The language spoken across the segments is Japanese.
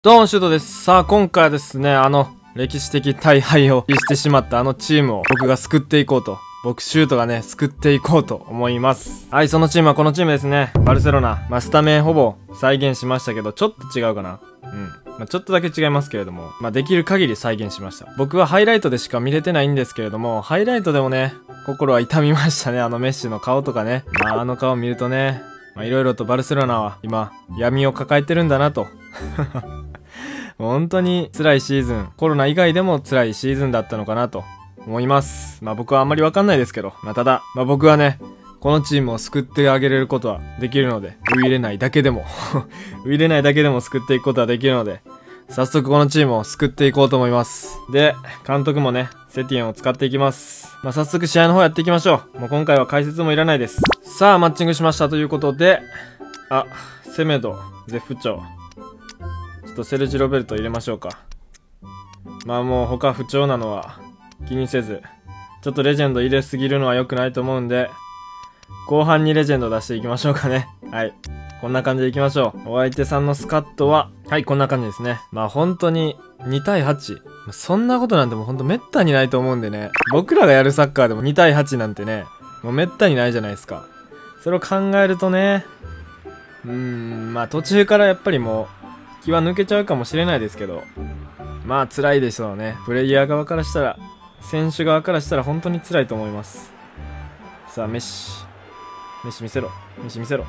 どうも、シュートです。さあ、今回はですね、歴史的大敗をしてしまったチームを僕が救っていこうと。僕、シュートがね、救っていこうと思います。はい、そのチームはこのチームですね。バルセロナ。スタメンほぼ再現しましたけど、ちょっと違うかな。ちょっとだけ違いますけれども、できる限り再現しました。僕はハイライトでしか見れてないんですけれども、ハイライトでもね、心は痛みましたね。メッシの顔とかね。あの顔見るとね、いろいろとバルセロナは今、闇を抱えてるんだなと。本当に辛いシーズン、コロナ以外でも辛いシーズンだったのかなと思います。僕はあんまりわかんないですけど、ただ、僕はね、このチームを救ってあげれることはできるので、ウイれないだけでもウイれないだけでも救っていくことはできるので、早速このチームを救っていこうと思います。で、監督もね、セティエンを使っていきます。早速試合の方やっていきましょう。今回は解説もいらないです。さあ、マッチングしましたということで、セメド、絶不調。ちょっとセルジ・ロベルト入れましょうか。もう他不調なのは気にせず、ちょっとレジェンド入れすぎるのは良くないと思うんで、後半にレジェンド出していきましょうかね。はい。こんな感じでいきましょう。お相手さんのスカットは、はい、こんな感じですね。本当に2対8。そんなことなんてもうほんとめったにないと思うんでね。僕らがやるサッカーでも2対8なんてね、もうめったにないじゃないですか。それを考えるとね、途中からやっぱりもう、気は抜けちゃうかもしれないですけど、辛いでしょうね。プレイヤー側からしたら、選手側からしたら本当に辛いと思います。さあ、メッシ見せろ。メッシ見せろ。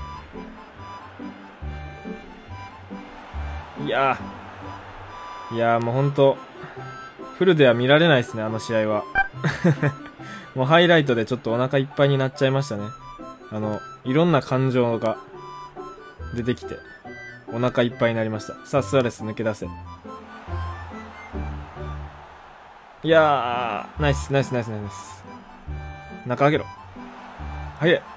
いやーもうほんと、フルでは見られないですね、あの試合は。もうハイライトでちょっとお腹いっぱいになっちゃいましたね。いろんな感情が出てきて、お腹いっぱいになりました。さあ、スアレス抜け出せ。いやー、ナイス。中上げろ。早い。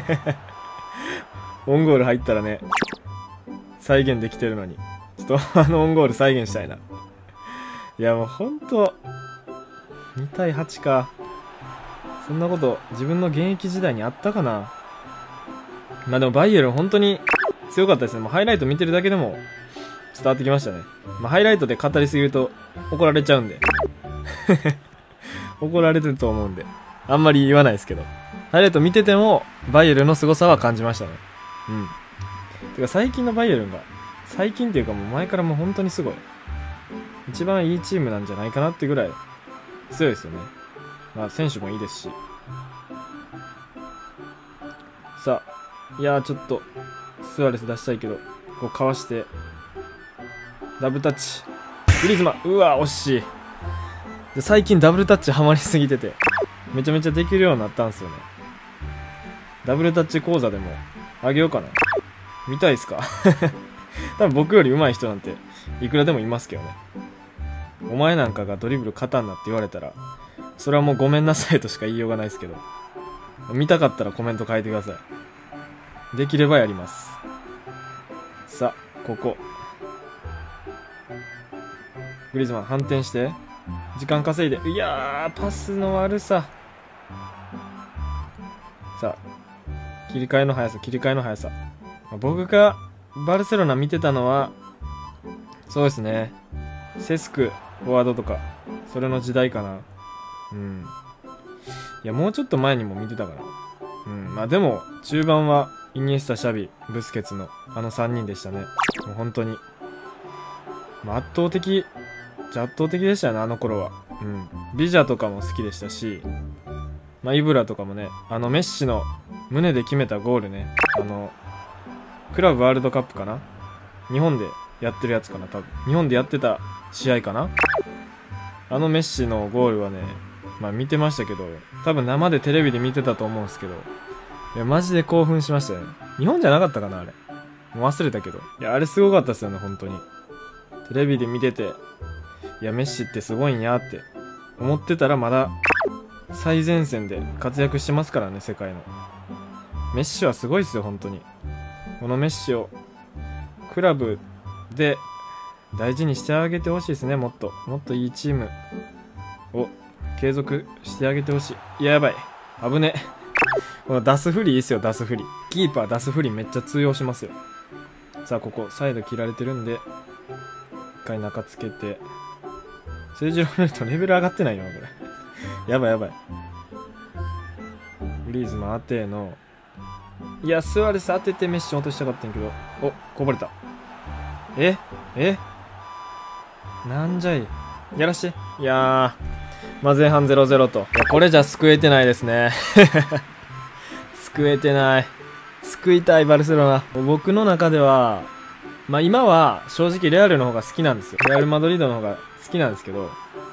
オンゴール入ったらね、再現できてるのに。ちょっとオンゴール再現したいな。いや、もうほんと、2対8か。そんなこと、自分の現役時代にあったかな。でもバイエルン本当に強かったですね。もうハイライト見てるだけでも伝わってきましたね。ハイライトで語りすぎると怒られちゃうんで。怒られてると思うんで。あんまり言わないですけど。ハイライト見ててもバイエルンの凄さは感じましたね。てか最近のバイエルンが、最近っていうかもう前からもう本当にすごい。一番いいチームなんじゃないかなってぐらい強いですよね。選手もいいですし。さあ、いやーちょっと、スアレス出したいけど、こうかわして、ダブルタッチ。グリーズマン、うわ、惜しい。で最近ダブルタッチハマりすぎてて、めちゃめちゃできるようになったんですよね。ダブルタッチ講座でも、あげようかな。見たいっすか？多分僕より上手い人なんて、いくらでもいますけどね。お前なんかがドリブル勝たんなって言われたら、それはもうごめんなさいとしか言いようがないですけど。見たかったらコメント書いてください。できればやります。さあ、ここ。グリーズマン反転して。時間稼いで。いやー、パスの悪さ。さあ、切り替えの速さ。僕がバルセロナ見てたのは、そうですね。セスク、フォワードとか、それの時代かな。いや、もうちょっと前にも見てたかな。でも、中盤は、イニエスタ、シャビ、ブスケツの3人でしたね。もう本当に。圧倒的でしたよね、あの頃は。ビジャとかも好きでしたし、イブラとかもね、メッシの胸で決めたゴールね、クラブワールドカップかな？日本でやってるやつかな、多分。日本でやってた試合かな？メッシのゴールはね、見てましたけど、多分生でテレビで見てたと思うんですけど、いや、マジで興奮しましたよね。日本じゃなかったかな、あれ。もう忘れたけど。いや、あれすごかったですよね、本当に。テレビで見てて、いや、メッシってすごいんやって思ってたら、まだ最前線で活躍してますからね、世界の。メッシはすごいですよ、本当に。このメッシをクラブで大事にしてあげてほしいですね。もっといいチームを継続してあげてほしい。いや、やばい、危ね。この出すフリいいっすよ、出すフリ。キーパー出すフリめっちゃ通用しますよ。さあ、ここサイド切られてるんで、 回中つけて。セージロメルトレベル上がってないよな、これ。やばいやばい。グリーズマン当ての。いや、スアレス当ててメッシ落としたかったんやけど。お、こぼれた。えなんじゃい。やらして。いやー。まあ、前半 0-0 と。いや、これじゃ救えてないですね。救えてない。救いたい、バルセロナ。僕の中では、まあ今は正直レアルの方が好きなんですよ。レアルマドリードの方が好きなんですけど、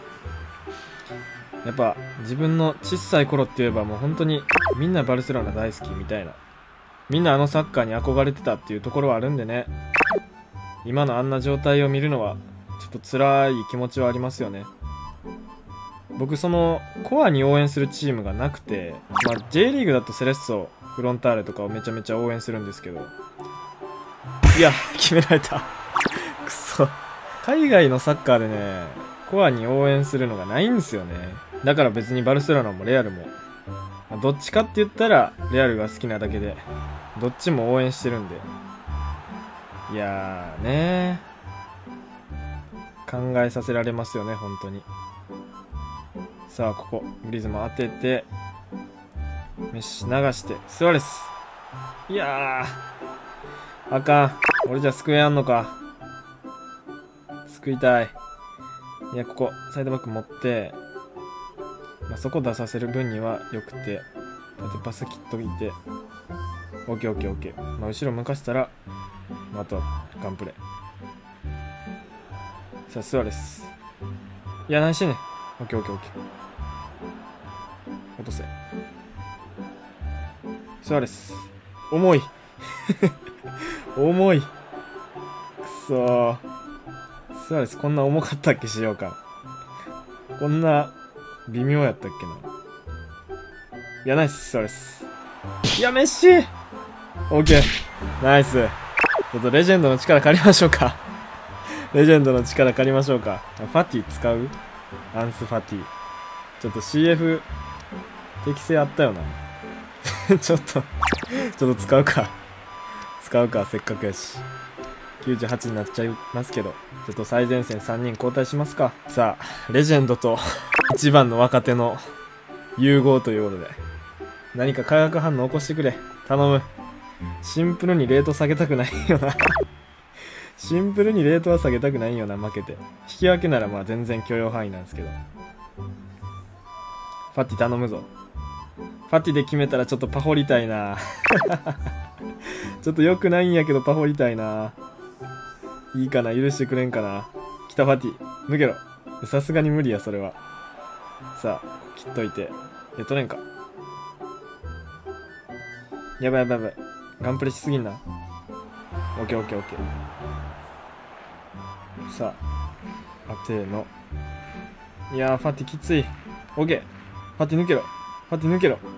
やっぱ自分の小さい頃って言えばもう本当にみんなバルセロナ大好きみたいな。みんなあのサッカーに憧れてたっていうところはあるんでね。今のあんな状態を見るのはちょっと辛い気持ちはありますよね。僕そのコアに応援するチームがなくて、まあ J リーグだとセレッソ、フロンターレとかをめちゃめちゃ応援するんですけど、いや、決められた。くそ。海外のサッカーでね、コアに応援するのがないんですよね。だから別にバルセロナもレアルも、どっちかって言ったらレアルが好きなだけで、どっちも応援してるんで。いやーねー。考えさせられますよね、本当に。さあ、ここ、グリーズマン当てて、メッシ流して、スアレス。いやー。あかん。俺じゃ救えやんのか。救いたい。いや、ここ、サイドバック持って、まあ、そこ出させる分には良くて、縦パス切っといて、オッケーオッケーオッケー。まあ、後ろ向かせたら、まあ、あとはガンプレ。さあ、スアレス。いや、何してんねん。オッケーオッケーオッケー。落とせ。スアレス。重い。重い。くそー。スアレスこんな重かったっけ、しようか。こんな微妙やったっけな。いや、ナイス、スアレス。いや、メッシー。オッケー。ナイス。ちょっとレジェンドの力借りましょうか。レジェンドの力借りましょうか。ファティ使う？アンスファティ。ちょっと CF 適性あったよな。ちょっと使うか。使うか、せっかくやし。98になっちゃいますけど、ちょっと最前線3人交代しますか。さあ、レジェンドと一番の若手の融合ということで、何か化学反応起こしてくれ。頼む。シンプルにレート下げたくないよな。シンプルにレートは下げたくないよな、負けて。引き分けならまあ全然許容範囲なんですけど。ファティ頼むぞ。ファティで決めたらちょっとパホりたいな。ちょっと良くないんやけどパホりたいな。いいかな、許してくれんかな。来たファティ。抜けろ。さすがに無理や、それは。さあ、切っといて。取れんか。やばいやばいやばい。ガンプレしすぎんな。オッケーオッケーオッケー。さあ、当ての。いやー、ファティきつい。オッケー。ファティ抜けろ。ファティ抜けろ。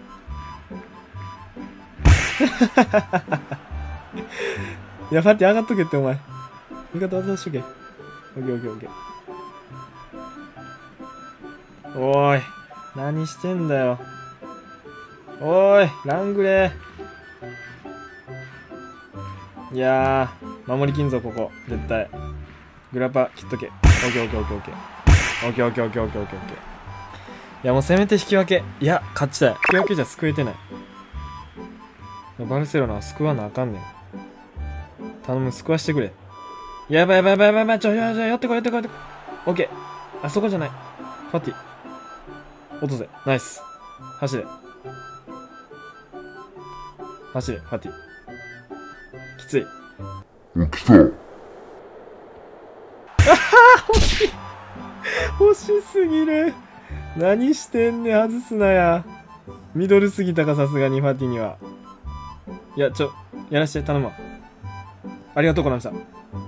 いや、ファティ上がっとけって、お前。味方渡しとけ。オッケーオッケーオッケー。おーい。何してんだよ。おーい。ラングレー。いやー、守りきんぞ、ここ。絶対。グラパ、切っとけ。オッケーオッケーオッケーオッケー。オッケーオッケーオッケーオッケーオッケーオッケー。いや、もうせめて引き分け。いや、勝ちたい。引き分けじゃ救えてない。バルセロナは救わなあかんねん。頼む、救わしてくれ。やばいやばいやばいやばいやばい。やってこいやってこいやってこい。オッケー。あそこじゃない。ファティ。落とせ。ナイス。走れ。走れ、ファティ。きつい。 来た。 あは欲しい。欲しすぎる。何してんねん、外すなや。ミドルすぎたか、さすがにファティには。いや、やらして、頼むわ。ありがとう、コナミさん。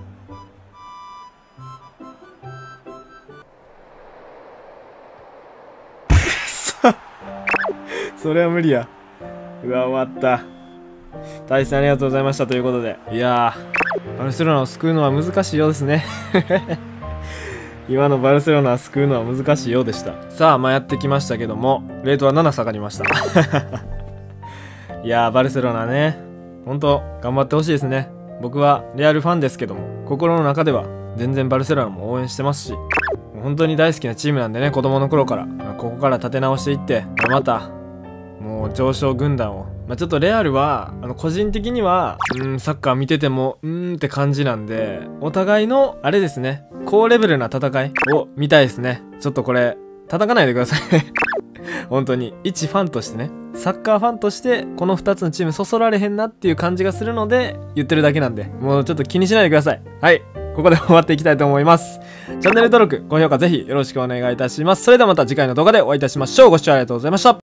それは無理や。うわ、終わった。対戦ありがとうございましたということで。いやー、バルセロナを救うのは難しいようですね。今のバルセロナを救うのは難しいようでした。さあ、まあやってきましたけども、レートは7下がりました。いやー、バルセロナね、ほんと頑張ってほしいですね。僕はレアルファンですけども、心の中では全然バルセロナも応援してますし、本当に大好きなチームなんでね、子供の頃から。ここから立て直していって、また、もう上昇軍団を。ちょっとレアルは、個人的には、サッカー見てても、って感じなんで、お互いの、あれですね、高レベルな戦いを見たいですね。ちょっとこれ、叩かないでください。本当に。一ファンとしてね、サッカーファンとして、この2つのチームそそられへんなっていう感じがするので、言ってるだけなんで、もうちょっと気にしないでください。はい。ここで終わっていきたいと思います。チャンネル登録、高評価ぜひよろしくお願いいたします。それではまた次回の動画でお会いいたしましょう。ご視聴ありがとうございました。